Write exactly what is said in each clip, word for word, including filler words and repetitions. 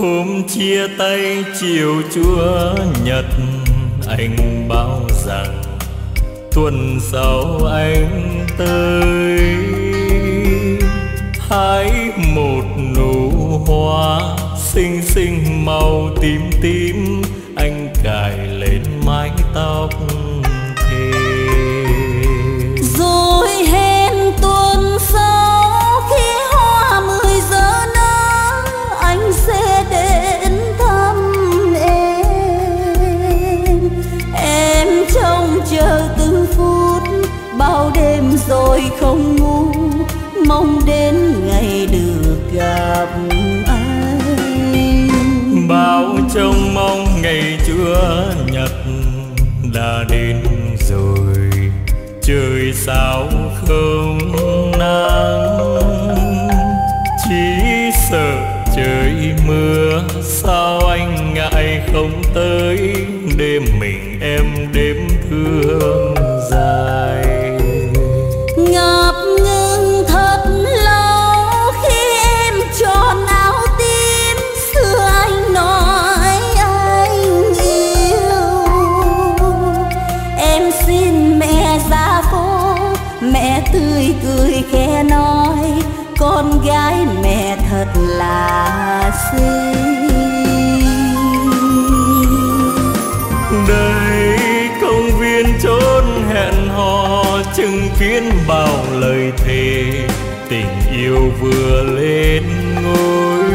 Hôm chia tay chiều Chúa Nhật, anh báo rằng tuần sau anh tới. Hái một nụ hoa xinh xinh màu tím tím, anh cài lên mái tóc thề. Rồi hẹn tuần sau khi hoa mười giờ nắng, anh sẽ đến thăm em. Em trông chờ từng phút, bao đêm rồi không ngủ, mong đến ngày được gặp anh. Bao trông mong ngày Chúa Nhật đã đến rồi, trời sao không nắng. Chỉ sợ trời mưa, sao anh ngại không tới, đêm mình em đêm thương dài. Ngập ngừng thật lâu khi em tròn áo tím, xưa anh nói anh yêu. Em xin mẹ ra phố, mẹ tươi cười khẽ nói, con gái mẹ thật là xinh. Đây công viên chốn hẹn hò, chứng kiến bao lời thề, tình yêu vừa lên ngôi.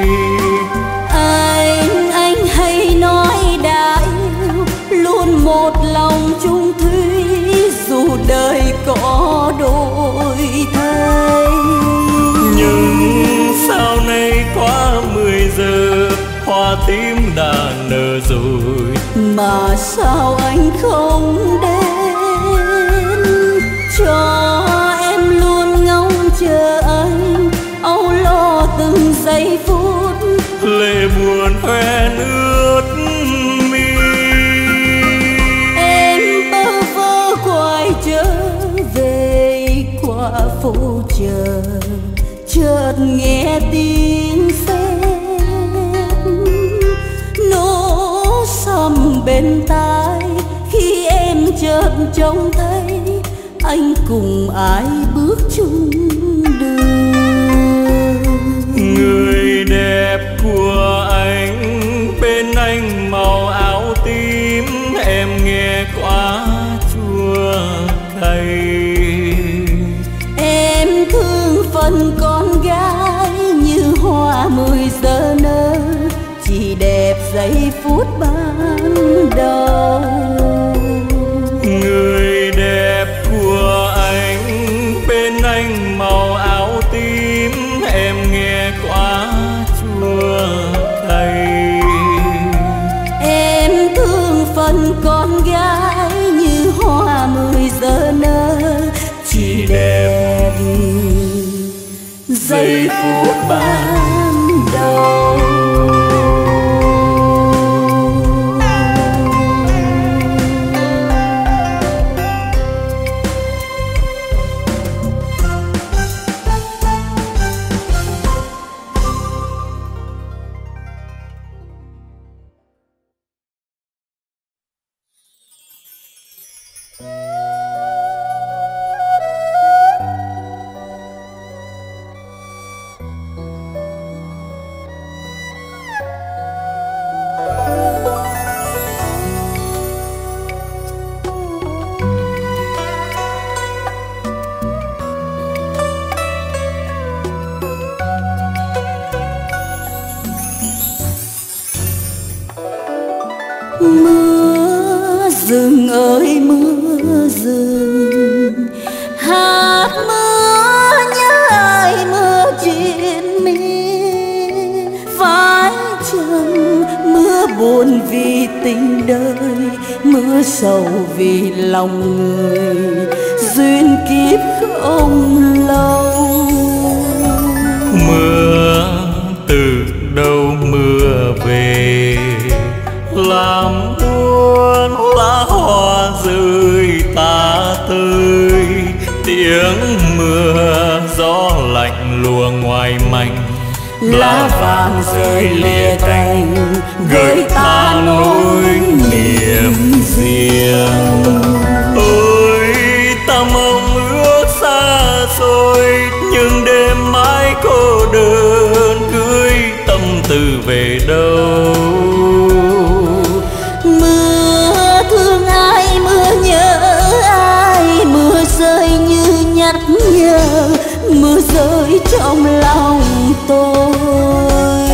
Anh, anh hay nói đã yêu, luôn một lòng chung thủy, dù đời có đổi thay. Nhưng sao nay quá mười giờ, hoa tím đã nở rồi, mà sao anh không đến, cho em luôn ngóng chờ anh, âu lo từng giây phút, lệ buồn hoen ướt mi. Em bơ vơ quay trở về qua phố chờ, chợt nghe tiếng sét nổ sầm bên tai, khi em chợt trông thấy anh cùng ai bước chung đường. Người đẹp của anh, bên anh màu áo tím, em nghe quá chua cay. Em thương phần con gái như hoa mười giờ nở, chỉ đẹp giây phút ban đầu. Người đẹp của anh, bên anh màu áo tím, em nghe quá chua cay. Em thương phần con gái như hoa mười giờ nở, chỉ đẹp giây phút ban đầu. Mưa rừng ơi mưa rừng, hạt mưa nhớ ai mưa triền miên. Phải chăng mưa buồn vì tình đời, mưa sầu vì lòng người, duyên kiếp không lâu. Mưa từ đâu mưa về, làm buồn lá hoa rơi tả tơi. Tiếng mưa gió lạnh lùa ngoài mảnh, lá vàng rơi lìa cành gửi ta nỗi niềm riêng. Ôi ta mong ước xa xôi nhưng đêm mãi cô đơn gửi tâm tư về đâu. Mưa thương ai, mưa nhớ ai, mưa rơi như nhắc nhở, mưa rơi trong lòng tôi.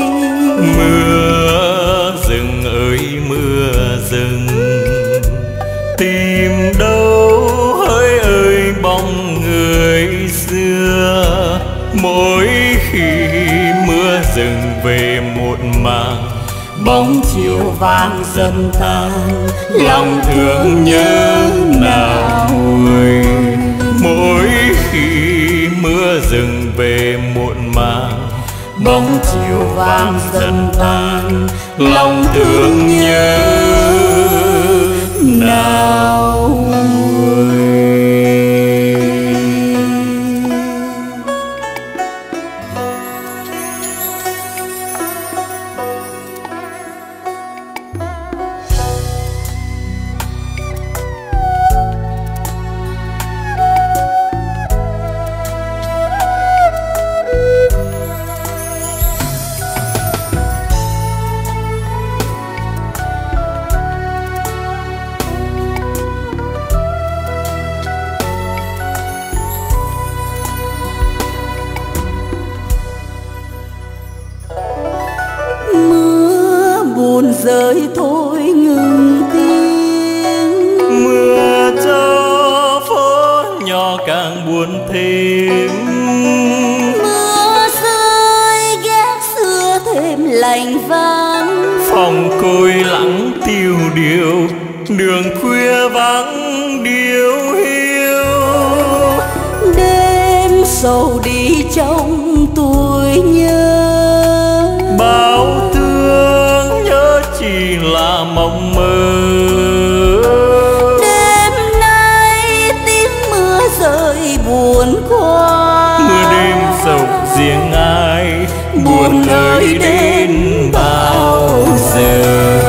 Mưa rừng ơi mưa rừng, tìm đâu hỡi ơi bóng người xưa. Mỗi khi mưa rừng về một màng, Bóng chiều vàng dần tan, lòng thương nhớ nào nguôi. mỗi khi mưa rừng về muộn màng, Bóng chiều vàng dần tan, lòng thương nhớ nào nguôi. Buồn rơi thôi ngừng tiếng, mưa cho phố nhỏ càng buồn thêm. mưa rơi ghét xưa thêm lạnh vắng, Phòng côi lặng tiêu điều, đường khuya vắng điêu hiu. đêm sầu đi trong tuổi nhớ, Bao thương nhớ chỉ là mộng mơ. đêm nay tiếng mưa rơi buồn quá, Mưa đêm sầu riêng ai, buồn lời đến bao giờ.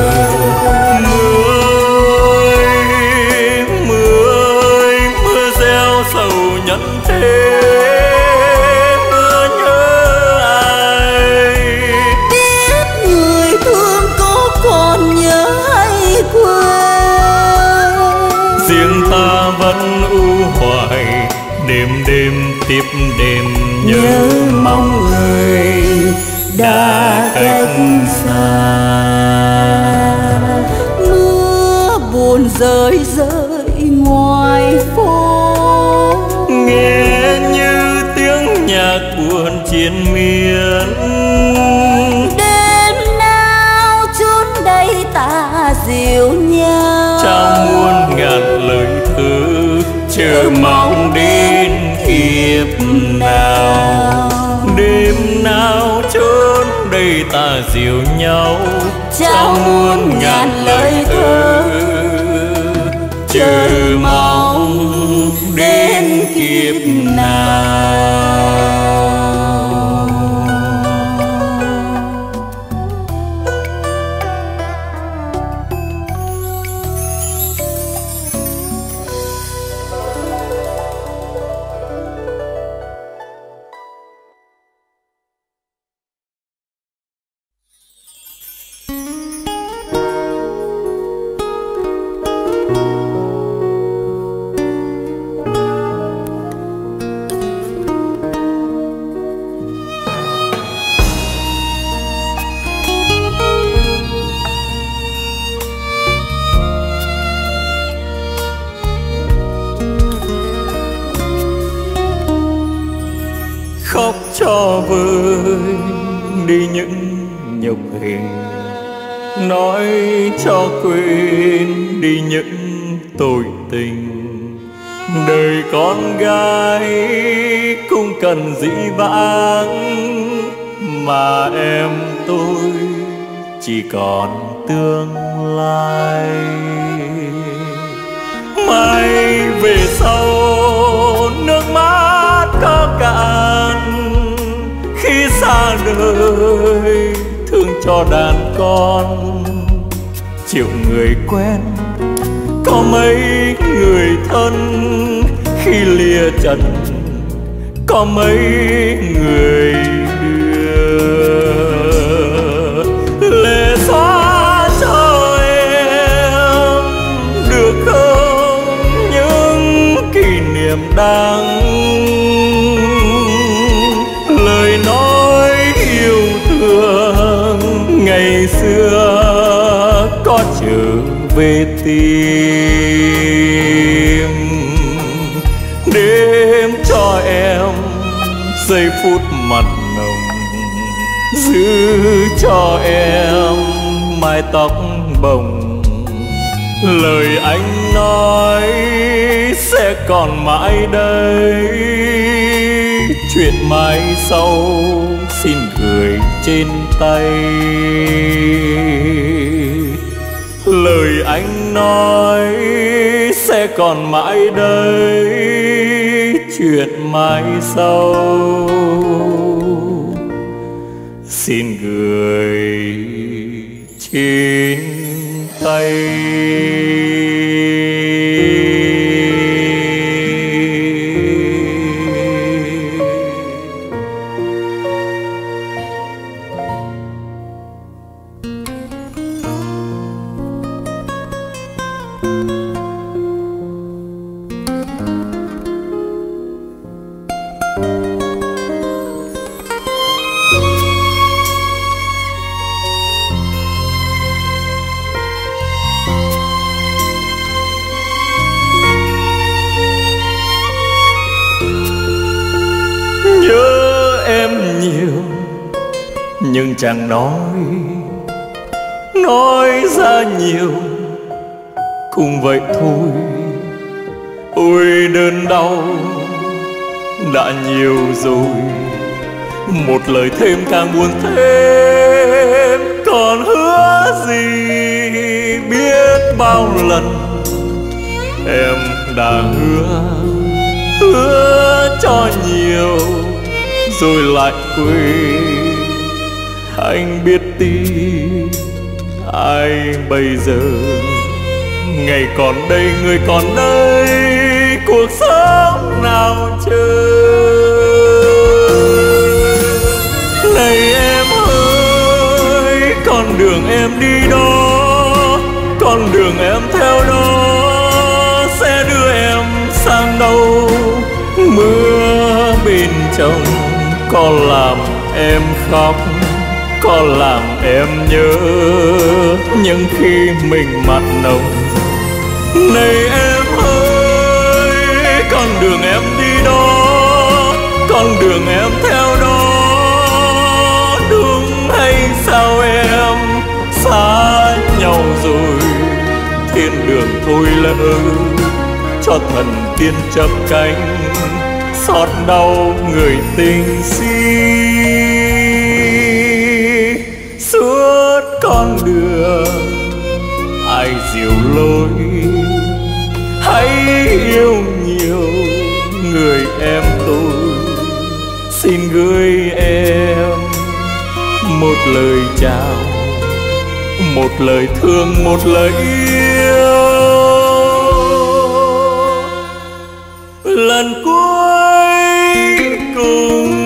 Mưa ơi, mưa ơi, mưa gieo sầu nhân thế. Mưa nhớ ai, biết người thương có còn nhớ hay quên. riêng ta vẫn u hoài, đêm đêm tiếp đêm nhớ, nhớ mong người đã cách xa. Mưa buồn rơi rơi ngoài phố, nghe như tiếng nhạc buồn triền miên. đêm nào chốn đây ta dịu nhau, Trao muôn ngàn lời thơ chờ mong đến kiếp nào. Đêm nào chốn đây ta dìu nhau, trao muôn ngàn lời thơ chờ mong đến kiếp nào. Khóc cho vơi đi những nhục hình, nói cho quên đi những tội tình. Đời con gái cũng cần dĩ vãng, mà em tôi chỉ còn tương lai. Mai về sau nước mắt có cạn, khi xa đời cho đàn con. Triệu người quen có mấy người thân, khi lìa trần có mấy người đưa. Lệ xóa cho em được không những kỷ niệm đáng, lời nói yêu thương ngày xưa có trở về tim. Đêm cho em giây phút mặt nồng, giữ cho em mái tóc bồng. Lời anh nói sẽ còn mãi đây, chuyện mai sau xin gửi trên tay. Lời anh nói sẽ còn mãi đây, chuyện mai sau xin gửi trên tay. Nhưng chẳng nói, nói ra nhiều cũng vậy thôi. Ôi đơn đau đã nhiều rồi, một lời thêm càng buồn thêm. Còn hứa gì biết bao lần em đã hứa, hứa cho nhiều rồi lại quên. Anh biết tin ai bây giờ, ngày còn đây người còn đây, cuộc sống nào chờ. Này em ơi, con đường em đi đó, con đường em theo đó sẽ đưa em sang đâu. Mưa bên trong có làm em khóc, có làm em nhớ những khi mình mặt nồng. Này em ơi, con đường em đi đó, con đường em theo đó, đúng hay sao em xa nhau rồi. Thiên đường thôi lỡ cho thần tiên chập cánh, xót đau người tình si. Suốt con đường ai dìu lối, hãy yêu nhiều người em tôi. Xin gửi em một lời chào, một lời thương, một lời yêu. Lần cuối cùng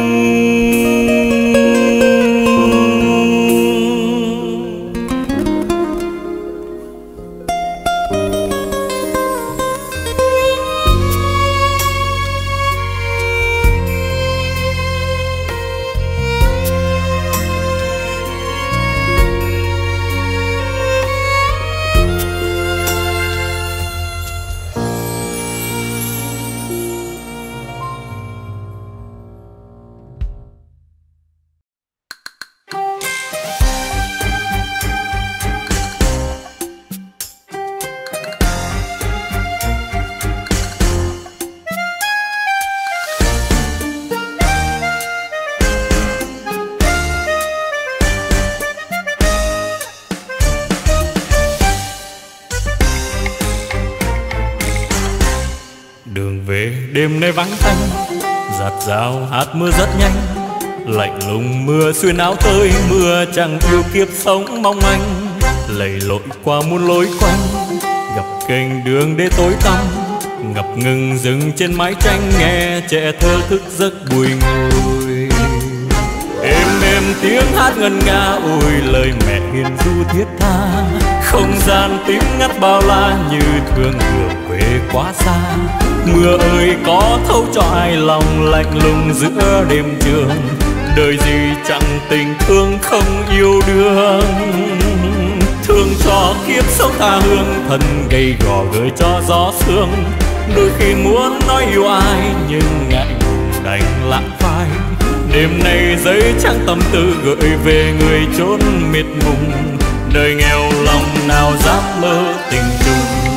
đường về đêm nay vắng tanh, giạt rào hạt mưa rất nhanh. Lạnh lùng mưa xuyên áo tới mưa, chẳng yêu kiếp sống mong manh. Lầy lội qua muôn lối quanh, gặp kênh đường đê tối tăm. Ngập ngừng dừng trên mái tranh, nghe trẻ thơ thức giấc bùi ngùi. Êm êm tiếng hát ngân nga, ôi lời mẹ hiền ru thiết tha. Không gian tím ngắt bao la, như thương vừa quê quá xa. Mưa ơi có thấu cho ai lòng lạnh lùng giữa đêm trường. Đời gì chẳng tình thương không yêu đương. Thương cho kiếp sống tha hương, thân gầy gò gửi cho gió sương. Đôi khi muốn nói yêu ai nhưng ngại ngùng đành lãng phai. Đêm nay giấy trắng tâm tư gửi về người chốn miệt mùng. Đời nghèo lòng nào dám mơ tình chung.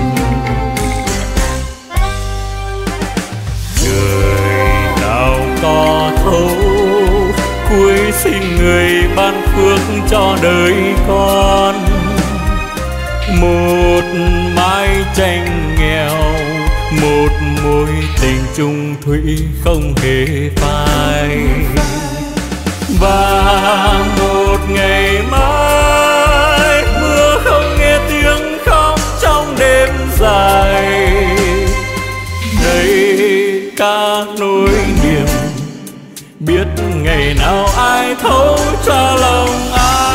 Trời nào có thấu, cuối xin người ban phước cho đời con. Một mái tranh nghèo, một mối tình chung thủy không hề phai. Và một ngày mai mưa không nghe tiếng khóc trong đêm dài. Đây ca nỗi niềm, biết ngày nào ai thấu cho lòng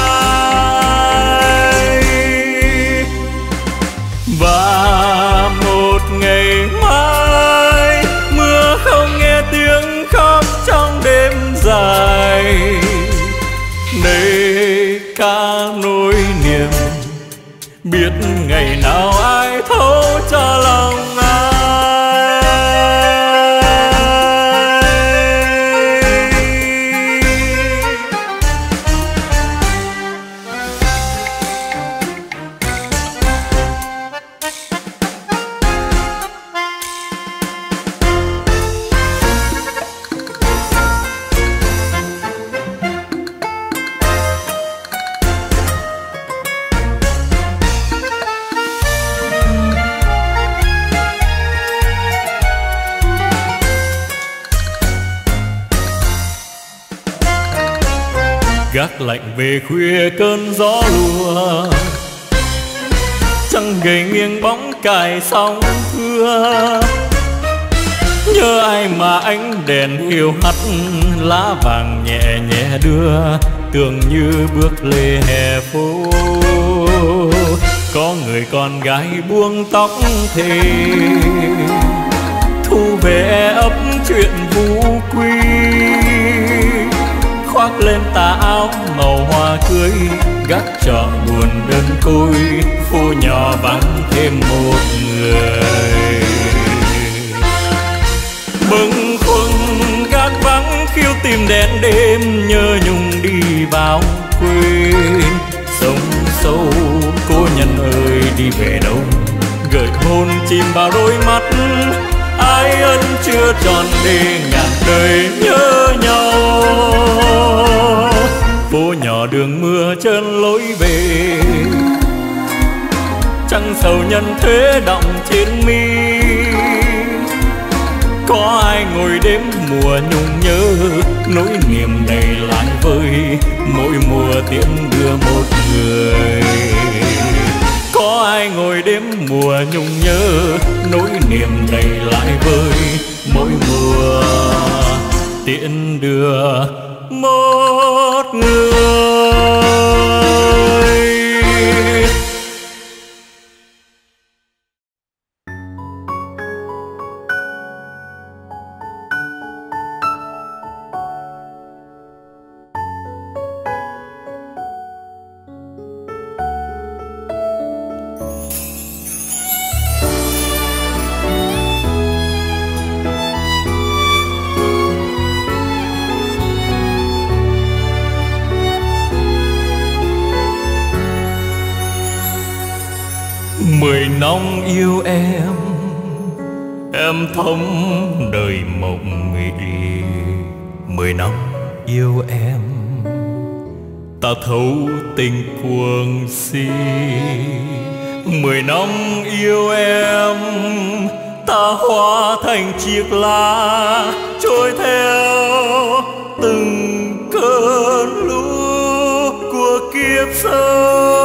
ai. Và một ngày mai mưa không nghe tiếng khóc trong đêm dài. Đây ca nỗi niềm, biết ngày nào ai thấu cho lòng ai. Gác lạnh về khuya cơn gió lùa, trăng gầy nghiêng bóng cài sóng thưa. Nhớ ai mà ánh đèn hiu hắt, lá vàng nhẹ nhẹ đưa, tưởng như bước lê hè phố. Có người con gái buông tóc thề, thu về ấp chuyện vũ quy. Khoác lên tà áo màu hoa cưới, gác trọ buồn đơn côi, phố nhỏ vắng thêm một người. Bâng khuâng gác vắng khiêu tìm đèn đêm, nhớ nhung đi vào quê. Sông sâu cô nhân ơi đi về đâu, gợi hôn chìm vào đôi mắt. Ai ân chưa tròn để ngàn đời nhớ nhau. Phố nhỏ đường mưa trơn lối về, trăng sầu nhân thế đọng trên mi. Có ai ngồi đêm mùa nhung nhớ, nỗi niềm đầy lại vơi, mỗi mùa tiễn đưa một người. Có ai ngồi đêm mùa nhung nhớ, nỗi niềm đầy lại vơi, mỗi mùa tiễn đưa một người. Mười năm yêu em, em thấm đời mộng nghị. Mười năm yêu em, ta thấu tình cuồng si. Mười năm yêu em, ta hóa thành chiếc lá trôi theo từng cơn lũ của kiếp sau.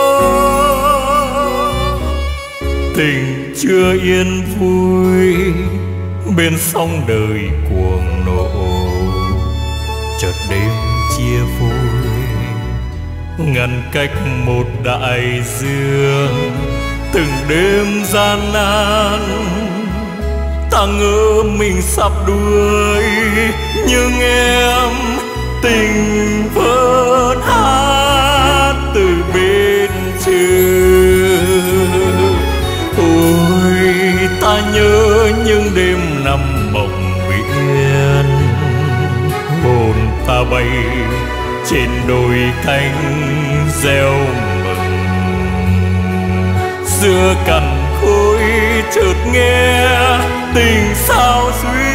Tình chưa yên vui bên sông đời cuồng nộ, chợt đêm chia phôi ngăn cách một đại dương. Từng đêm gian nan ta ngỡ mình sắp đuối, nhưng em tình vẫn hát từ bên trường. Ôi ta nhớ những đêm nằm mộng biển, hồn ta bay trên đôi cánh reo mừng. Giữa cằn khối chợt nghe tình sao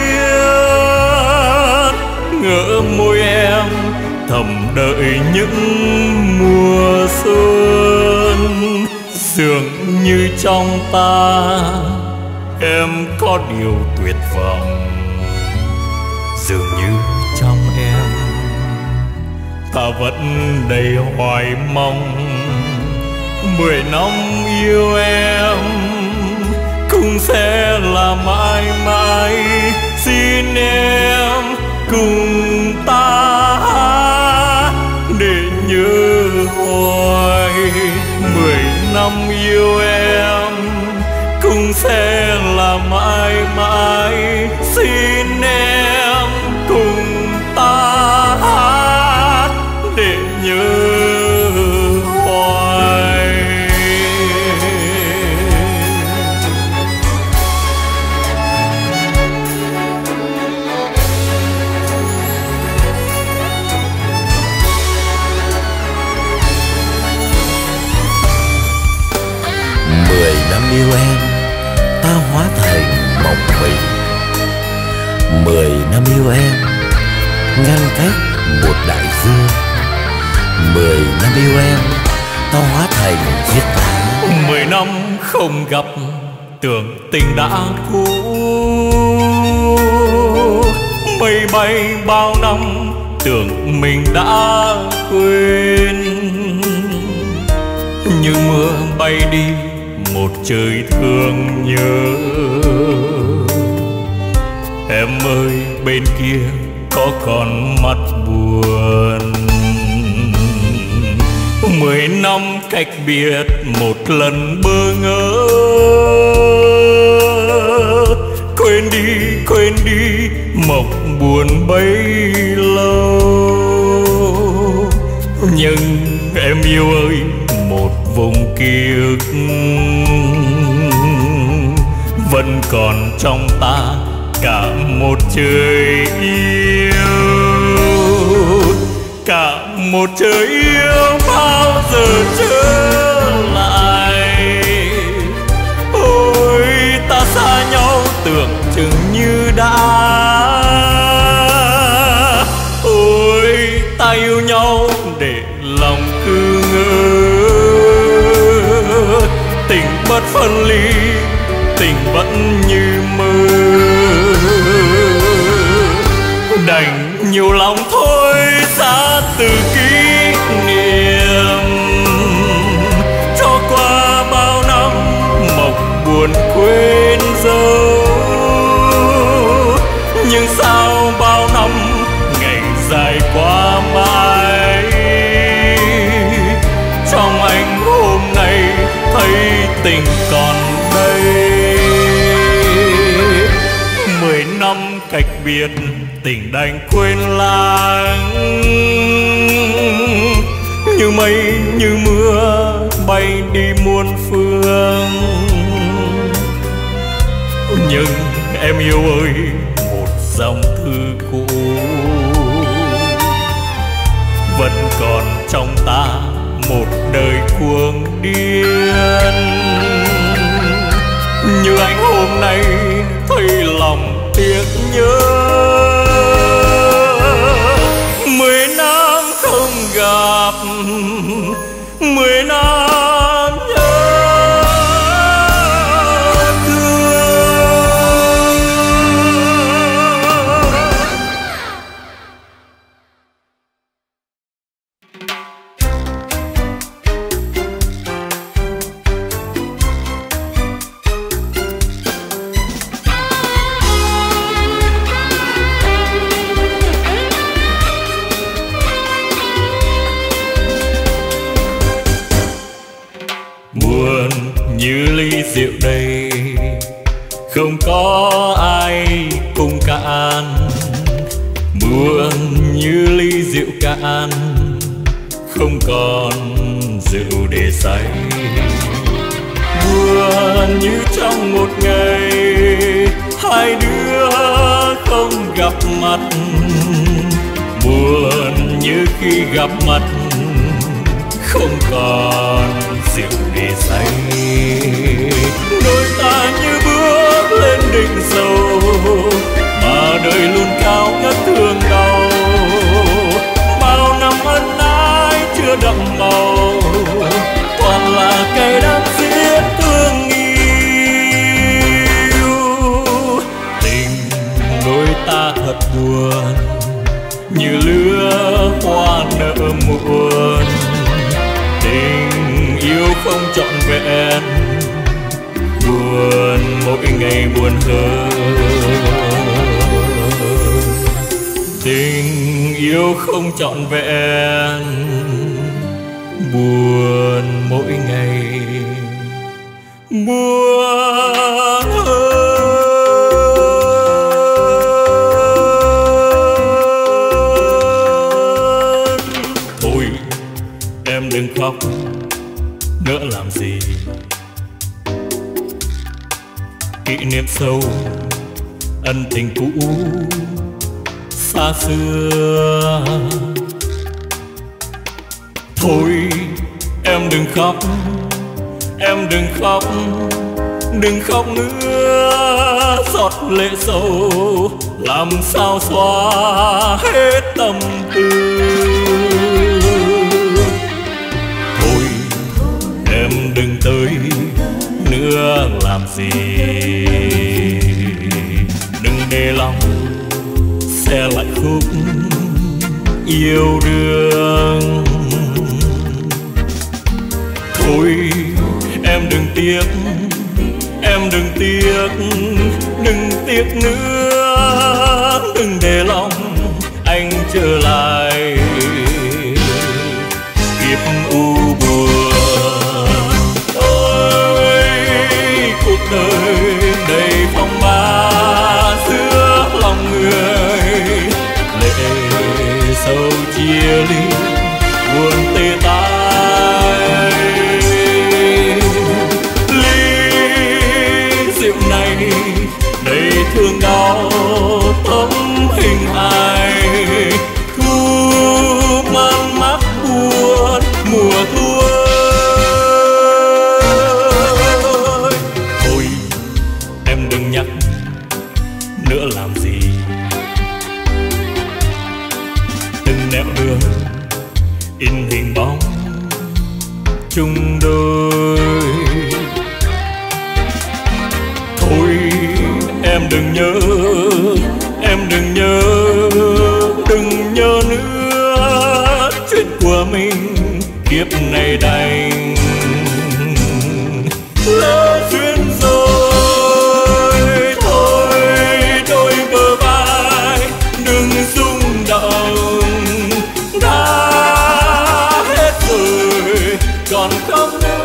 duyên, ngỡ môi em thầm đợi những mùa xuân. Dường như trong ta em có điều tuyệt vọng, dường như trong em ta vẫn đầy hoài mong. Mười năm yêu em cũng sẽ là mãi mãi, xin em cùng ta hát để nhớ hoài. Mười năm yêu em cũng sẽ là mãi mãi, xin em cùng ta hát để nhớ hoài. Mười năm yêu em ta hóa thành mộng mị, mười năm yêu em ngăn cách một đại dương. Mười năm yêu em ta hóa thành viết lá. Mười năm không gặp tưởng tình đã cũ, mây bay bao năm tưởng mình đã quên. Như mưa bay đi một trời thương nhớ, em ơi bên kia có còn mắt buồn. Mười năm cách biệt một lần bơ ngỡ, quên đi quên đi mộng buồn bấy lâu. Nhưng em yêu ơi một vùng ký ức vẫn còn trong ta cả một trời yêu. Cả một trời yêu bao giờ trở lại. Ôi ta xa nhau tưởng chừng như đã. Ôi ta yêu nhau để lòng cứ ngỡ. Tình bất phân ly, tình vẫn như mơ. Đành nhiều lòng thôi xa từ kỷ niệm, cho qua bao năm mộng buồn quên dấu. Nhưng sao bao năm ngày dài qua mãi, trong anh hôm nay thấy tình còn đây. Mười năm cách biệt tình đành quên lãng, như mây như mưa bay đi muôn phương. Nhưng em yêu ơi một dòng thư cũ vẫn còn trong ta một đời cuồng điên. Như anh hôm nay thấy lòng tiếc nhớ. Mười năm không gặp, mười năm có ai cùng cạn, buồn như ly rượu cạn, không còn rượu để say. Buồn như trong một ngày hai đứa không gặp mặt, buồn như khi gặp mặt không còn rượu để say. Đôi ta như bước lên đỉnh dầu, mà đời luôn cao ngất thương đau. Bao năm ân ái chưa đậm màu, toàn là cay đắng giết thương yêu. Tình đôi ta thật buồn, như lứa hoa nở muộn. Tình yêu không trọn vẹn, buồn mỗi ngày buồn hơn. Tình yêu không trọn vẹn, buồn mỗi ngày buồn hơn. Thôi em đừng khóc nữa làm gì, kỷ niệm sâu ân tình cũ xa xưa. Thôi em đừng khóc, em đừng khóc, đừng khóc nữa. Giọt lệ sâu làm sao xóa hết tâm tư. Thôi em đừng tới nữa làm gì, đừng để lòng xe lại khúc yêu đương. Thôi em đừng tiếc, em đừng tiếc, đừng tiếc nữa. Đừng để lòng anh trở lại kiếp u buồn. Ôi cuộc đời đầy phong ba giữa lòng người, lệ sâu chia ly buồn tê tái. Ly rượu này đầy thương đau thấm hình hài, thu man mát buồn mùa thu ơi. Thôi em đừng nhắc nữa làm gì, từng nẻo đường in hình bóng chung đôi. Thôi em đừng nhớ, em đừng nhớ, đừng nhớ nữa. Chuyện của mình kiếp này đành lỡ duyên rồi. Thôi đôi bờ vai đừng rung động, đã hết rồi còn không nữa.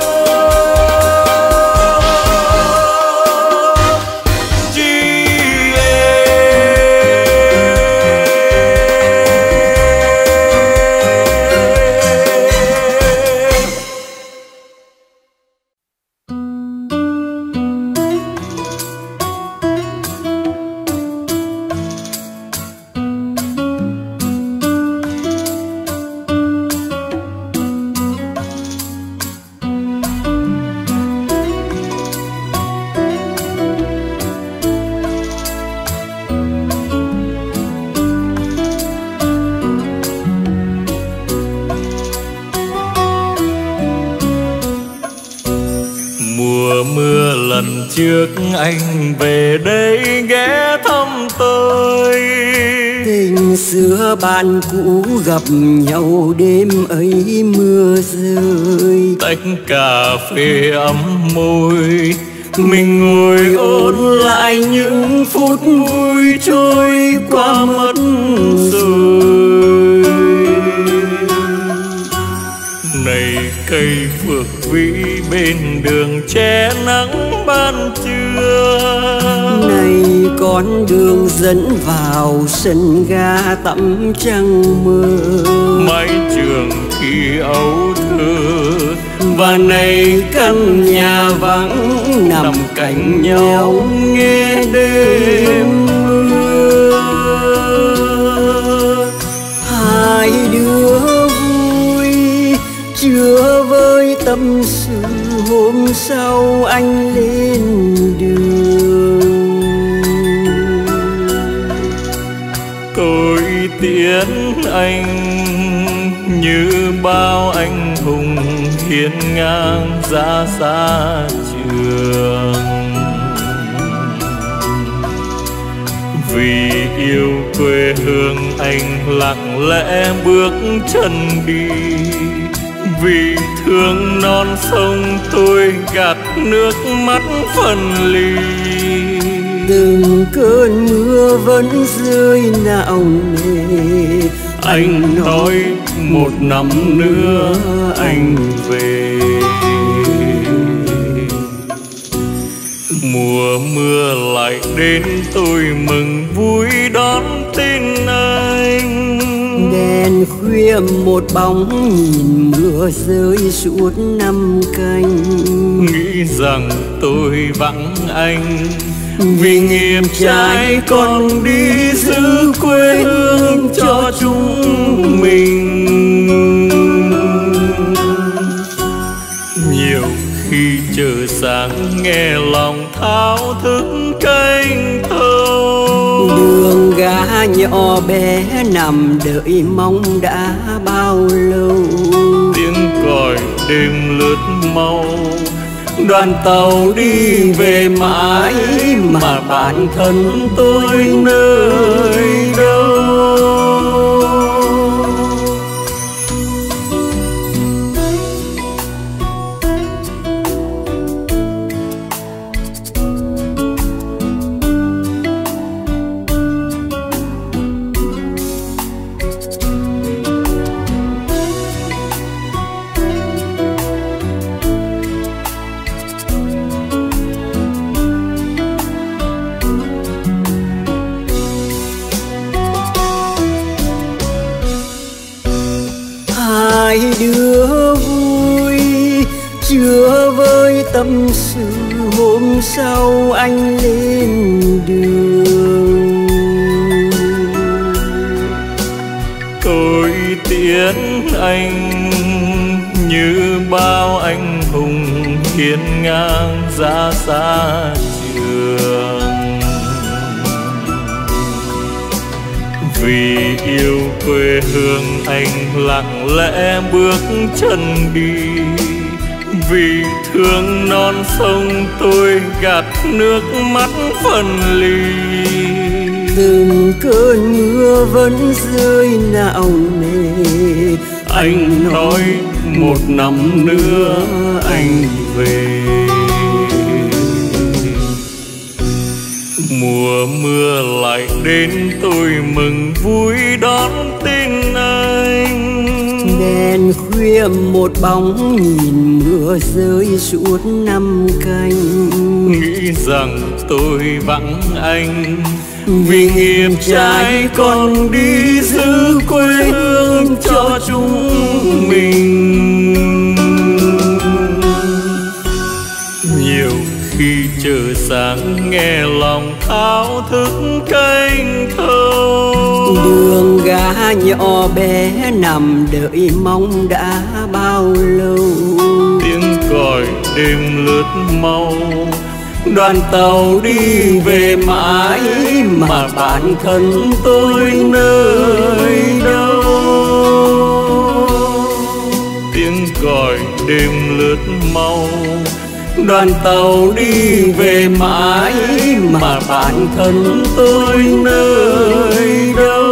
Trước anh về đây ghé thăm tôi, tình xưa bạn cũ gặp nhau đêm ấy mưa rơi. Tách cà phê ấm môi, mình ngồi ôn lại những phút vui trôi qua mất rồi. Này cây phượng vĩ bên đường che nắng ban trưa, con đường dẫn vào sân ga tắm trăng mơ. mái trường khi ấu thơ Và nay căn nhà vắng nằm cạnh nhau nghe đêm mưa. Hai đứa vui chưa với tâm sự hôm sau anh lên đường. tôi tiễn anh như bao anh hùng hiên ngang ra xa trường. Vì yêu quê hương anh lặng lẽ bước chân đi, vì thương non sông tôi gạt nước mắt phân ly. Từng cơn mưa vẫn rơi nặng nề, Anh nói một năm nữa anh về. Mùa mưa lại đến tôi mừng vui đón tin anh. đèn khuya một bóng nhìn mưa rơi suốt năm canh. Nghĩ rằng tôi vắng anh vì nghiệp trai con đi giữ quê hương cho chúng mình. Nhiều khi chờ sáng nghe lòng thao thức canh thâu. Đường gã nhỏ bé nằm đợi mong đã bao lâu. Tiếng còi đêm lướt mau, đoàn tàu đi về mãi mà bản thân tôi nơi đâu. Hai đứa vui chưa với tâm sự hôm sau anh lên đường. Tôi tiễn anh như bao anh hùng hiên ngang ra xa trường. Vì yêu quê hương anh lặng lẽ bước chân đi, vì thương non sông tôi gạt nước mắt phân ly. Từng cơn mưa vẫn rơi nặng nề, Anh nói một năm nữa anh về. Mùa mưa lại đến tôi mừng vui đón tin anh. đèn khuya một bóng nhìn mưa rơi suốt năm canh. Nghĩ rằng tôi vắng anh vì nghiệp trai con đi giữ quê hương cho chúng mình. Nhiều khi chờ sáng nghe lòng thao thức canh thâu. Đường gã nhỏ bé nằm đợi mong đã bao lâu. Tiếng còi đêm lướt mau, đoàn tàu đi về mãi mà bản thân tôi nơi đâu. Tiếng còi đêm lướt mau, đoàn tàu đi về mãi mà bản thân tôi nơi đâu.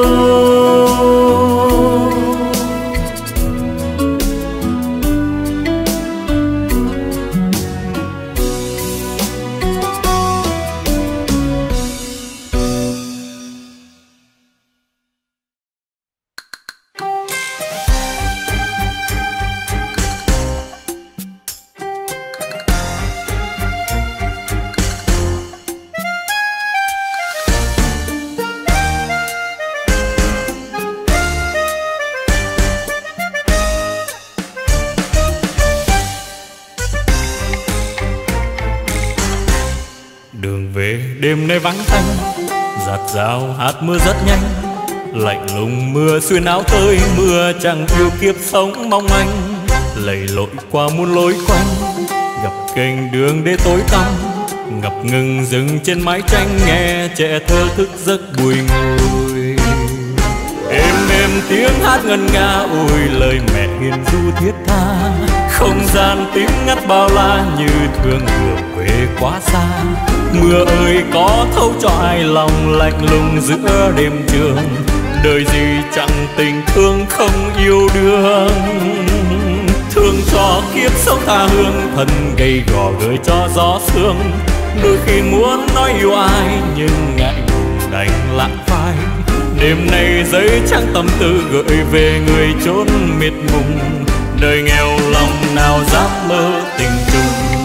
Đêm nay vắng tanh, giạt rào hạt mưa rất nhanh, lạnh lùng mưa xuyên áo tới, mưa chẳng yêu kiếp sống mong anh. Lầy lội qua muôn lối quanh, gặp kênh đường đê tối tăm, ngập ngừng dừng trên mái tranh, nghe trẻ thơ thức giấc bùi ngùi. Êm êm tiếng hát ngân nga, ôi lời mẹ hiền ru thiết tha. Không gian tím ngắt bao la, như thương vừa về quá xa. Mưa ơi có thấu cho ai lòng lạnh lùng giữa đêm trường. Đời gì chẳng tình thương không yêu đương. Thương cho kiếp sống tha hương, thân gầy gò gửi cho gió sương. Đôi khi muốn nói yêu ai, nhưng ngại ngùng đành lãng phai. Đêm nay giấy trắng tâm tư gửi về người chốn miệt mùng. Đời nghèo lòng nào dám mơ tình chung.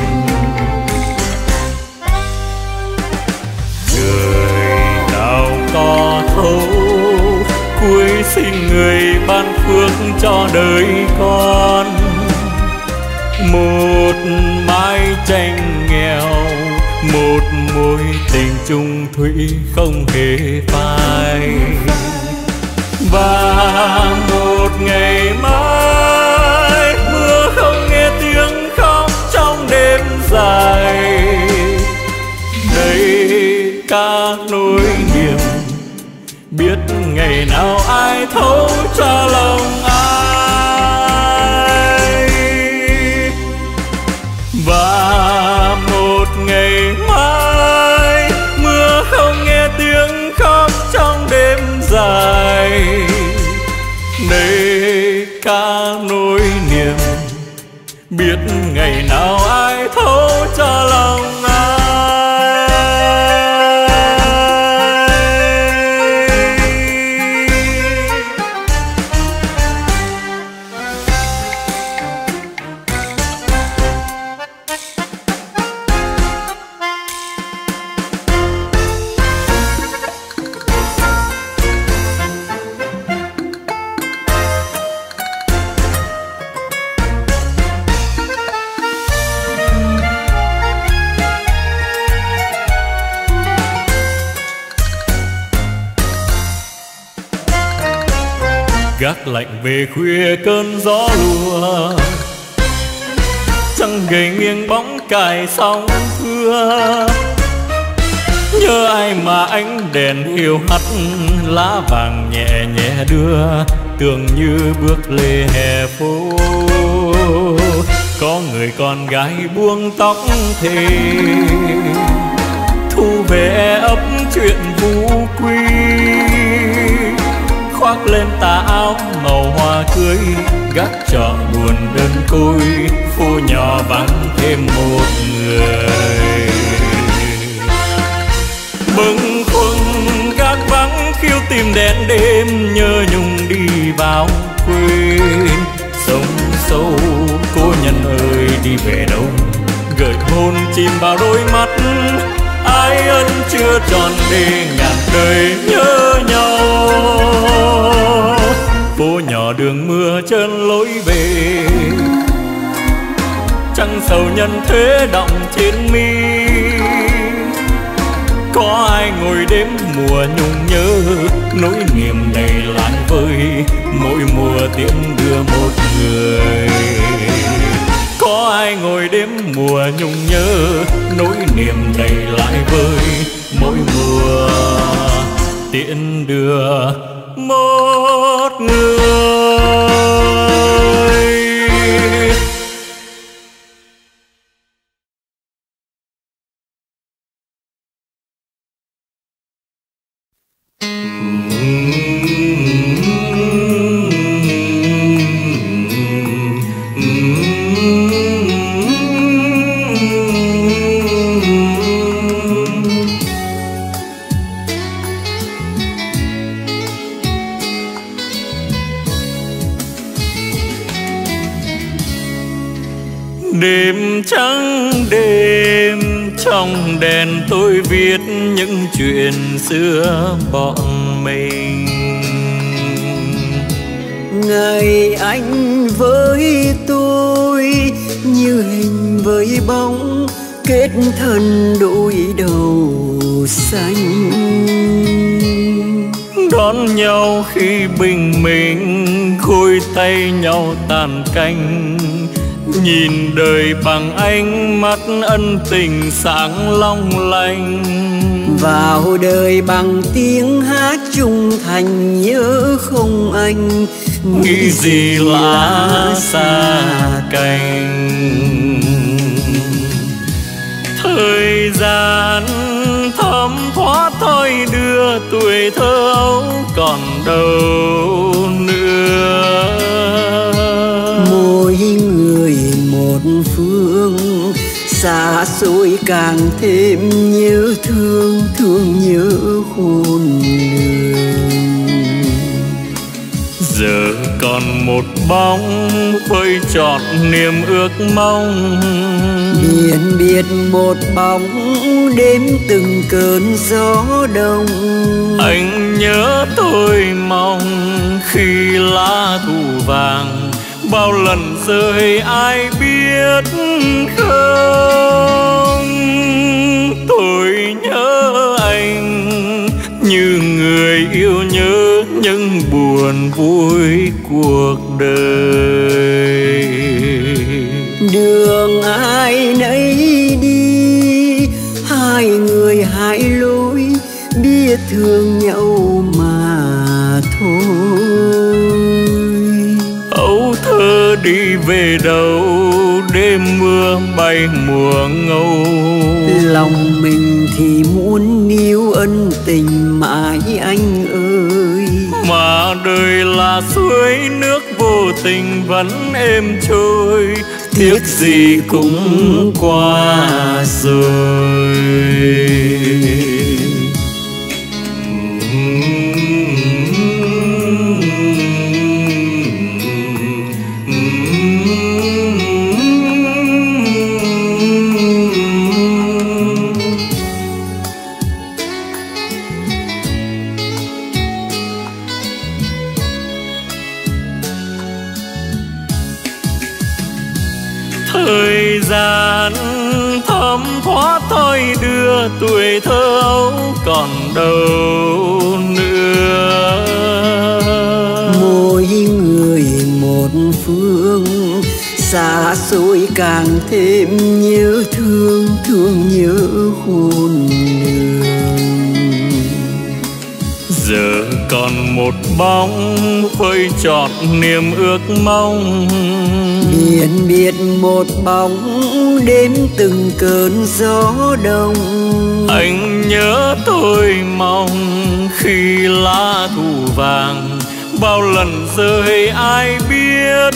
Trời nào có thấu, cuối xin người ban phước cho đời con. Một mái tranh nghèo, một mối tình chung thủy không hề phai. Và một ngày mai, mưa không nghe tiếng khóc trong đêm dài. Đây ca nỗi niềm, biết ngày nào ai thấu cho lòng ai. Và một ngày mai, mưa không nghe tiếng khóc trong đêm dài. Đây ca nỗi niềm, biết ngày nào ai thấu cho lòng ai. Gác lạnh về khuya cơn gió lùa, trăng gầy nghiêng bóng cài sóng thưa. Nhớ ai mà ánh đèn hiu hắt, lá vàng nhẹ nhẹ đưa, tưởng như bước lê hè phố. Có người con gái buông tóc thề, thu về ấp chuyện phú quý. Khoác lên tà áo màu hoa cưới, gác trọ buồn đơn côi, phố nhỏ vắng thêm một người. Bâng khuâng gác vắng khiêu tìm đèn đêm, nhớ nhung đi vào quên. Sông sâu cô nhân ơi đi về đâu, gợi hôn chìm vào đôi mắt. Ai ân chưa tròn để ngàn đời nhớ nhau. Phố nhỏ đường mưa trơn lối về, trăng sầu nhân thế đọng trên mi. Có ai ngồi đêm mùa nhung nhớ, nỗi niềm đầy lại vơi, mỗi mùa tiễn đưa một người. Có ai ngồi đêm mùa nhung nhớ, nỗi niềm đầy lại vơi, mỗi mùa tiễn đưa một người. Đêm trắng đêm, trong đèn tôi viết những chuyện xưa bọn mình. Ngày anh với tôi như hình với bóng, kết thân đôi đầu xanh. Đón nhau khi bình minh, khôi tay nhau tàn canh, nhìn đời bằng ánh mắt ân tình sáng long lanh. Vào đời bằng tiếng hát trung thành nhớ không anh, nghĩ gì lá xa cành. Thời gian thấm thoát thôi đưa tuổi thơ ấu còn đâu nữa. Mỗi người một phương, xa xôi càng thêm nhớ thương, thương nhớ khôn lường. Giờ còn một bóng vơi trọn niềm ước mong, biển biệt một bóng đêm từng cơn gió đông. Anh nhớ tôi mong khi lá thu vàng bao lần rơi ai biết không. Tôi nhớ anh như người yêu nhớ những buồn vui cuộc đời. Đường ai nấy đi, hai người hai lối, biết thương nhau mà thôi. Âu thơ đi về đâu, đêm mưa bay mùa ngâu. Lòng mình thì muốn níu ân tình mãi anh ơi. Mà đời là suối nước vô tình vẫn êm trôi, tiếc gì cũng qua rồi. Thời gian thấm thoát thôi đưa tuổi thơ ấu còn đâu nữa. Mỗi người một phương, xa xôi càng thêm nhớ thương, thương nhớ khôn lường. Giờ còn một bóng vơi trọn niềm ước mong, biển biệt một bóng đêm từng cơn gió đông. Anh nhớ tôi mong khi lá thu vàng bao lần rơi ai biết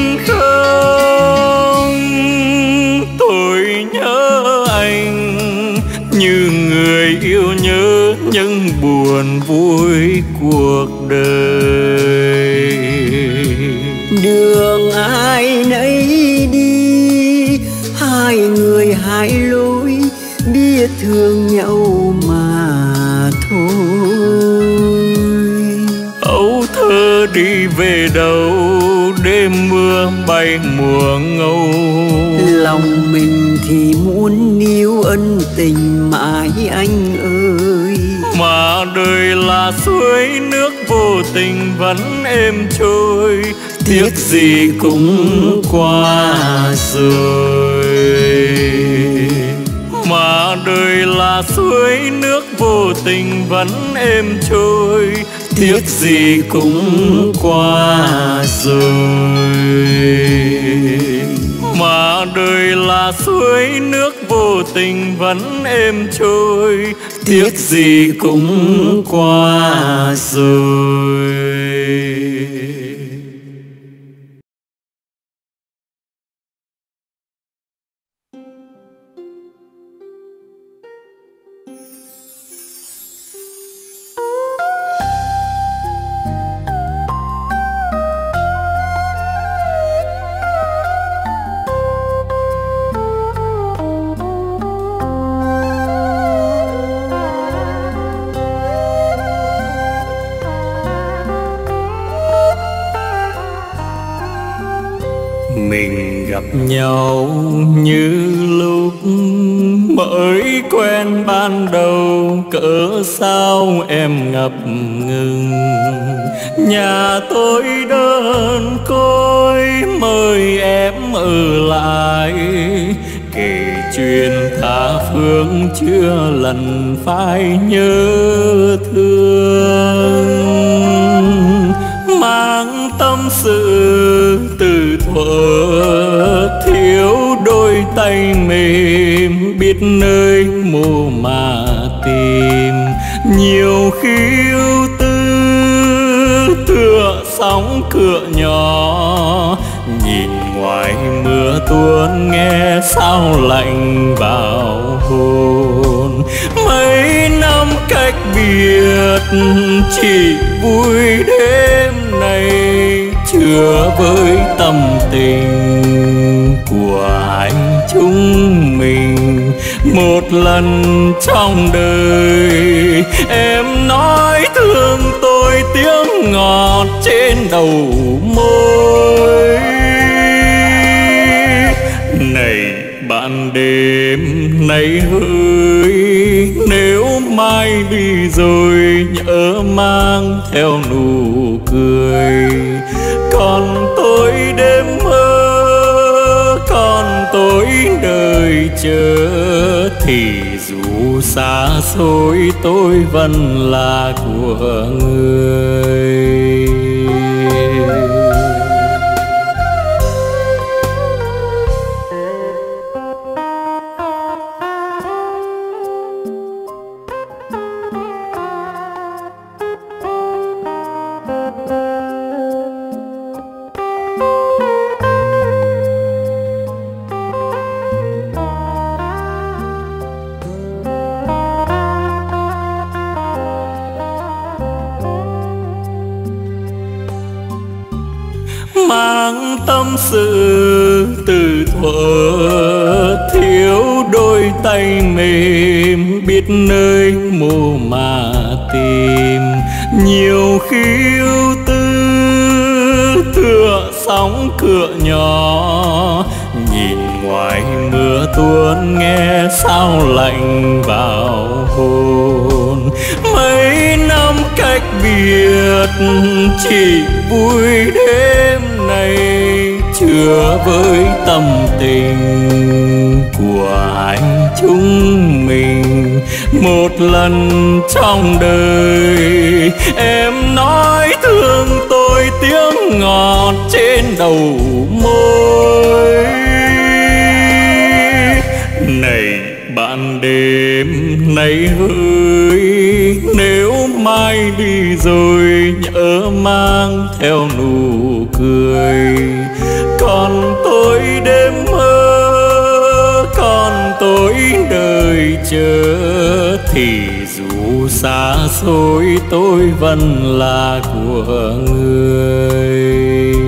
không. Tôi nhớ anh như người yêu nhớ những buồn vui cuộc đời. Đường ai nấy đi, hai người hai lối, biết thương nhau mà thôi. Âu thơ đi về đâu, đêm mưa bay mùa ngâu. Lòng mình thì muốn níu ân tình mãi anh ơi. Mà đời là suối nước vô tình vẫn êm trôi, tiếc gì cũng qua rồi. Mà đời là suối nước vô tình vẫn êm trôi, tiếc gì cũng qua rồi. Mà đời là suối nước vô tình vẫn êm trôi, tiếc gì cũng qua rồi. Mình gặp nhau như lúc mới quen ban đầu cỡ sao em ngập ngừng. Nhà tôi đơn côi mời em ở lại, kể chuyện tha phương chưa lần phai nhớ thương. Mang tâm sự từ thuở thiếu đôi tay mềm, biết nơi mồ mà tìm. Nhiều khi ưu tư tựa sóng cửa nhỏ, nhìn ngoài mưa tuôn nghe sao lạnh vào hồn. Mấy năm cách biệt chỉ vui đêm này, chứa với tâm tình của anh chúng mình. Một lần trong đời em nói thương tôi tiếng ngọt trên đầu môi. Này bạn đêm nay hỡi, nếu mai đi rồi nhớ mang theo nụ cười. Còn tôi đêm mơ, còn tôi đời chờ, thì dù xa xôi tôi vẫn là của người. Mang tâm sự từ thuở thiếu đôi tay mềm, biết nơi mồ mà tìm. Nhiều khi ưu tư tựa sóng cửa nhỏ, nhìn ngoài mưa tuôn nghe sao lạnh vào hồn. Mấy năm cách biệt chỉ vui đêm này, chứa với tâm tình của anh chúng mình. Một lần trong đời em nói thương tôi tiếng ngọt trên đầu môi. Này bạn đêm nay hỡi, nếu mai đi rồi nhớ mang theo nụ cười. Còn tôi đêm mơ, còn tôi đời chờ, thì dù xa xôi tôi vẫn là của người.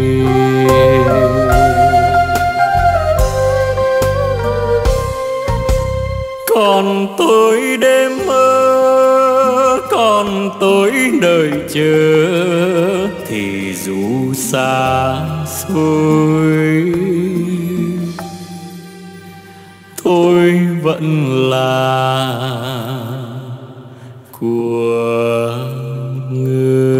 Còn tôi đêm mơ, còn tôi đời chờ, thì dù xa xôi tôi vẫn là của người.